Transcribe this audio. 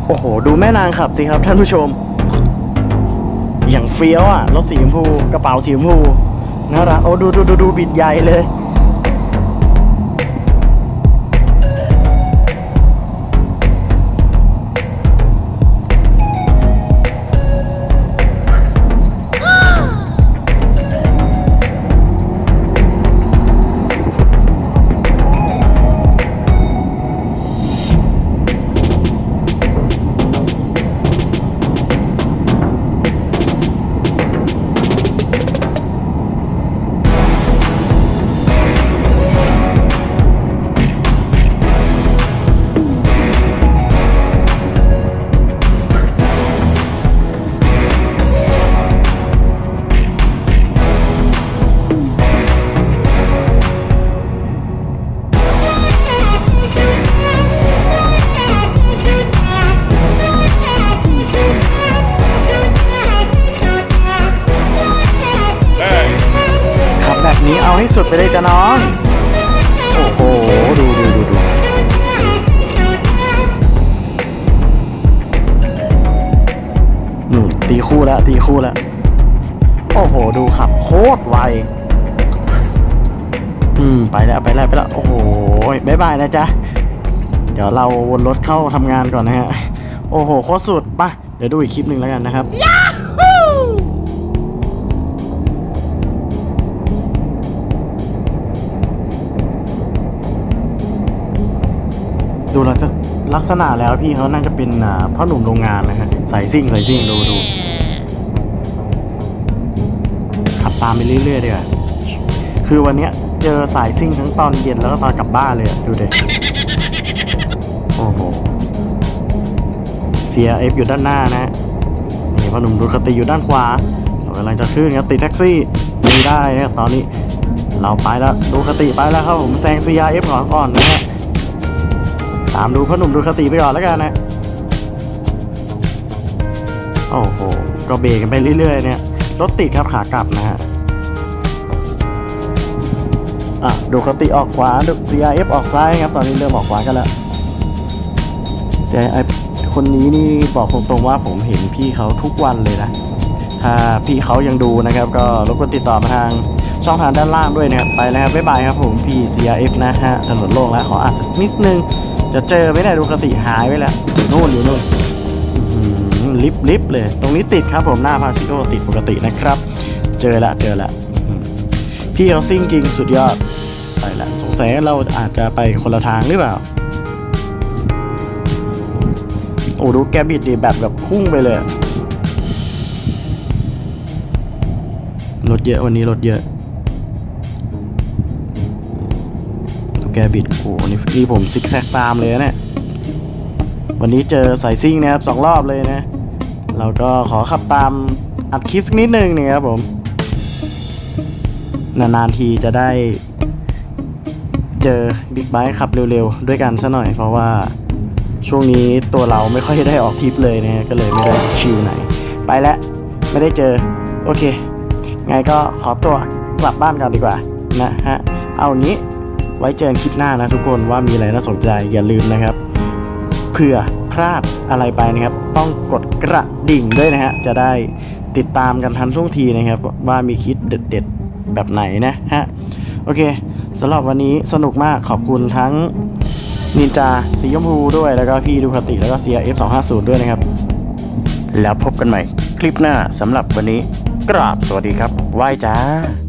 โอ้โหดูแม่นางขับสิครับท่านผู้ชมอย่างเฟี้ยวอ่ะรถสีชมพูกระเป๋าสีชมพูน่ารักโอ้ดูบิดใหญ่เลยนี้เอาให้สุดไปเลยจ้ะน้องโอ้โหดูตีคู่แล้วโอ้โหดูขับโคตรไวไปแล้วโอ้โหบ๊ายบายนะจ๊ะเดี๋ยวเราวนรถเข้าทำงานก่อนนะฮะโอ้โหโคตรสุดป่ะเดี๋ยวดูอีกคลิปหนึ่งแล้วกันนะครับดูเราจะลักษณะแล้วพี่เขาน่าจะเป็นพ่อหนุ่มโรงงานนะฮะใส่ซิ่งดูขับตามไปเรื่อยๆดีกว่าคือวันนี้เจอสายซิ่งทั้งตอนเย็นแล้วก็ตอนกลับบ้านเลยดูเด็กโอ้โหCRFอยู่ด้านหน้านะนี่พ่อหนุ่มดูคติอยู่ด้านขวาเรากำลังจะขึ้นครับติดแท็กซี่ไม่ได้นะตอนนี้เราไปแล้วดูคติไปแล้วครับผมแซง CRF ก่อนนะฮะตามดูพ่อหนุ่มดูคติไปก่อนแล้วกันนะโอ้โหก็เบรกกันไปเรื่อยๆเนี่ยรถติดครับขากลับนะฮะดูคติออกขวาดู CRF ออกซ้ายครับตอนนี้เริ่มออกขวากันแล้ว CRF คนนี้นี่บอกตรงๆว่าผมเห็นพี่เขาทุกวันเลยนะถ้าพี่เขายังดูนะครับก็รบกวนติดต่อมาทางช่องทางด้านล่างด้วยนะครับไปแล้วครับบ๊ายบายครับผมพี่ CRF นะฮะถนนโล่งแล้วขออ่านสักนิดนึงจะเจอไม่ได้ดูคติหายไปแล้วอยู่นู่นลิฟเลยตรงนี้ติดครับผมหน้าพาซิโอติดปกตินะครับเจอละพี่เขาซิ่งจริงสุดยอดไปละสงสัยเราอาจจะไปคนละทางหรือเปล่าโอ้ดูแกบิดดีแบบพุ่งไปเลยรถเยอะวันนี้รถเยอะแกบิดโอ้นี่ผมซิกแซกตามเลยนะวันนี้เจอสายซิ่งนะครับ2 รอบเลยนะเราก็ขอขับตามอัดคลิปสักนิดนึงนี่ครับผมนานๆทีจะได้เจอบิ๊กไบค์ขับเร็วๆด้วยกันซะหน่อยเพราะว่าช่วงนี้ตัวเราไม่ค่อยได้ออกคลิปเลยนะก็เลยไม่ได้ชิลไหนไปแล้วไม่ได้เจอโอเคไงก็ขอตัวกลับบ้านกันดีกว่านะฮะเอางี้ไว้เจอกันคลิปหน้านะทุกคนว่ามีอะไรน่าสนใจอย่าลืมนะครับเผื่อพลาดอะไรไปนะครับต้องกดกระดิ่งด้วยนะฮะจะได้ติดตามกันทันท่วงทีนะครับว่ามีคลิปเด็ดๆแบบไหนนะฮะโอเคสำหรับวันนี้สนุกมากขอบคุณทั้งนินจาสีชมพูด้วยแล้วก็พี่ดูคติแล้วก็ CRF 250ด้วยนะครับแล้วพบกันใหม่คลิปหน้าสำหรับวันนี้กราบสวัสดีครับไหว้จ้า